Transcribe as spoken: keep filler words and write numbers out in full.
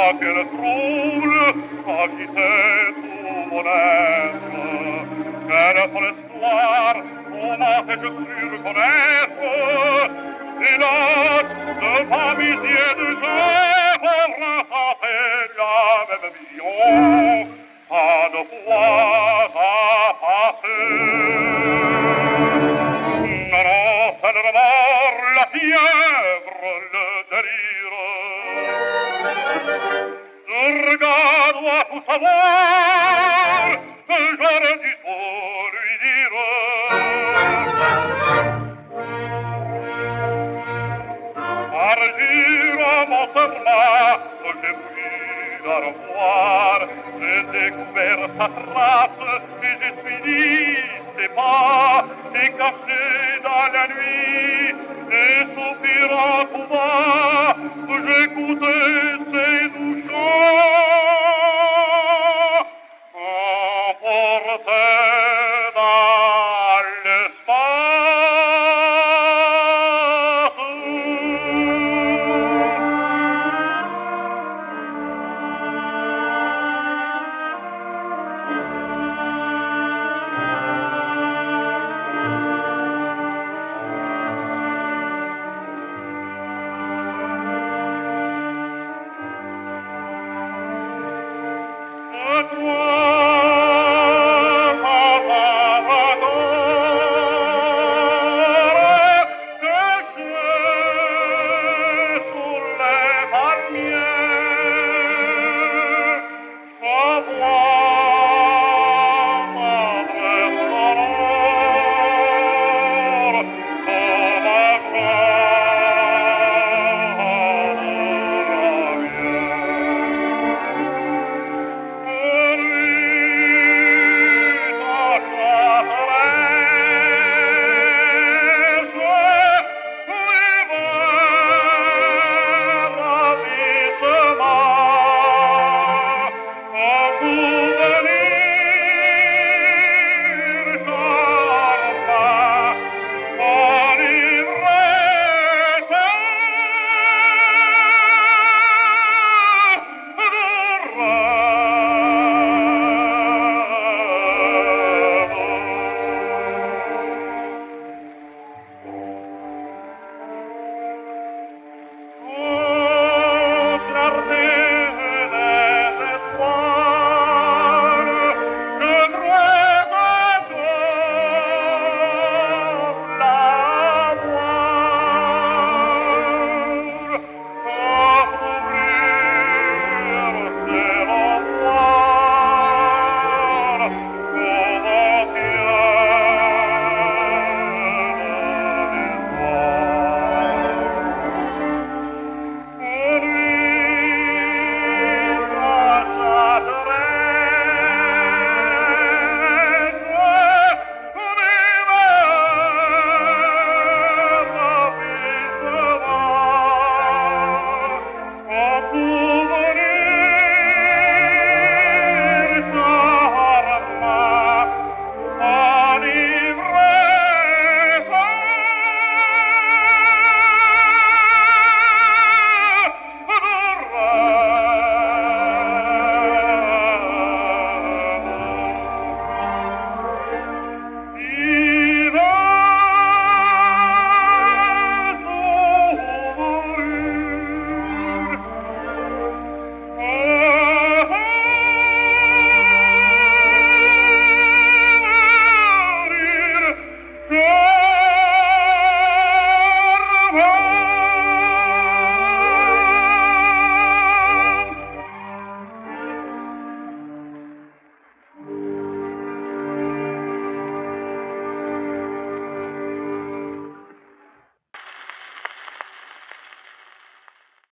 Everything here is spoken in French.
quel trouble agitait tout mon être. Quel folle espoir, comment ai-je cru reconnaître? Hélas, devant mes yeux de jour, ressentais la même vision, pas de fois à passer. Non, non, c'est le remords, la fièvre, le délire. Je regarde à tout savoir, j'aurais dû tout lui dire. Parjure mon serment, j'ai pris à revoir, j'ai découvert sa trace, et j'ai suivi ses pas, et caché dans la nuit, et soupirant tout bas, j'écoutais